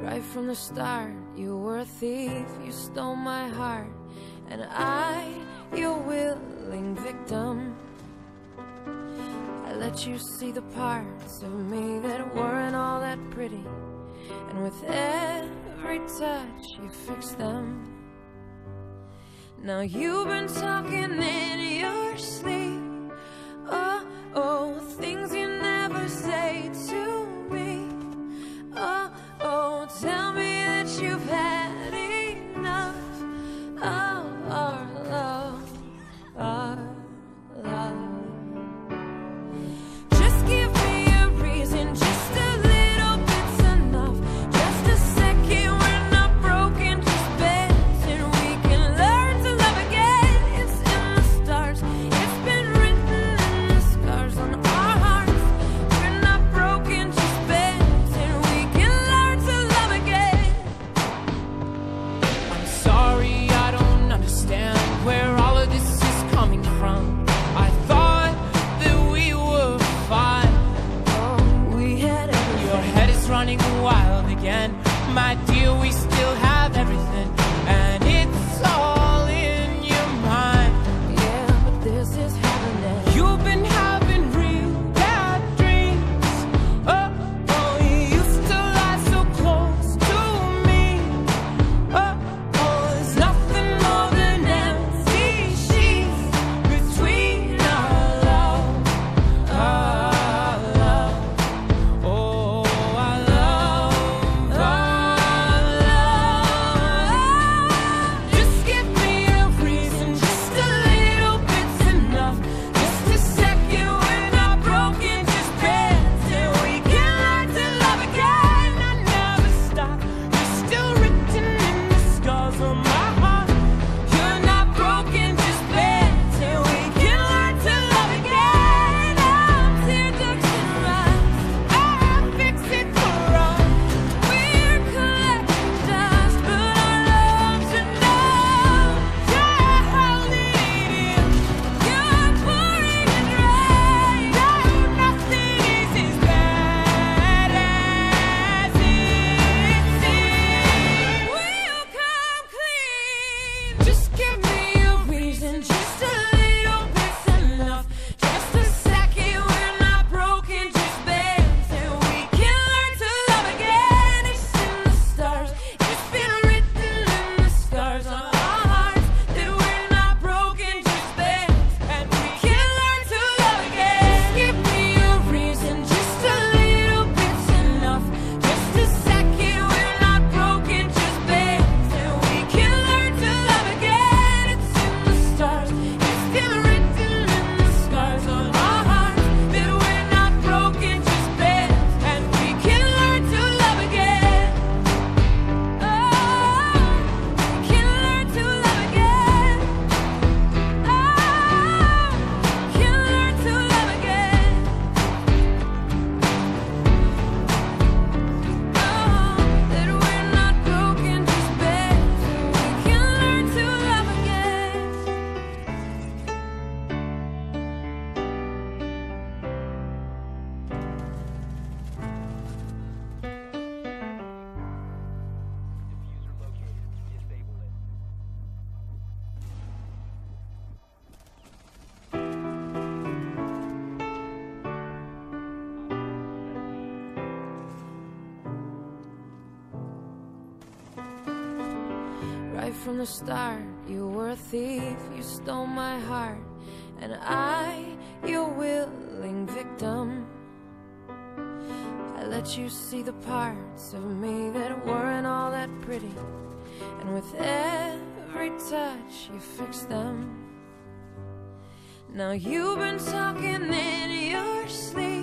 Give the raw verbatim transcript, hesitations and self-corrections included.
Right from the start, you were a thief, you stole my heart, and I, your willing victim. I let you see the parts of me that weren't all that pretty, and with every touch you fixed them. Now you've been talking in your sleep, oh, oh, things you never say to me. Oh, oh, tell me that you've had enough of our love, our love. Just give me a reason, just a little bit's enough. Just a second, we're not broken, just bent, and we can learn to love again. It's in the stars, it's been written in the scars on our hearts. We're not broken, just bent, and we can learn to love again. I'm sorry, I don't understand where all of this is coming from. I thought that we were fine. Oh, we had everything. Your head is running wild again. My dear, we still have everything, and it's all in your mind. Yeah, but this is happening. You've been having real bad dreams. Oh, oh, you used to lie so close to me. Oh, oh, there's nothing more than empty sheets between our love, our love. Oh, our love, our love. Just give me a reason, just a little bit's enough. Just a second, we're not broken, just bent, and we can learn to love again. I never stop. You're still written in the scars on my heart. You're not broken, just bent, and we can learn to love again. I'm tear ducts and rust. I'll fix it for us. We're collecting dust, but our love's enough. Yeah, hold it in. You're pouring it rain. No, nothing is as bad as it seems. We'll come clean. Just give me a reason, just a little bit's enough. Just a second, we're not broken, just bent, and we can learn to love again. It's in the stars, it's been written in the scars on our hearts that we're not broken, just bent, and we can learn to love again. Give me a reason, just a little bit's enough. Just a second, we're not broken, just bent, and we can learn to love again. It's in the stars, it's been written in the scars on our hearts that we're not broken, just bent, and we can learn to love again. Oh, we can learn to love again. Oh, we can learn to love again. Oh, that we're not broken, just bent, and we can learn to love again. Right from the start, you were a thief, you stole my heart, and I, your willing victim. I let you see the parts of me that weren't all that pretty, and with every touch you fixed them. Now you've been talking in your sleep,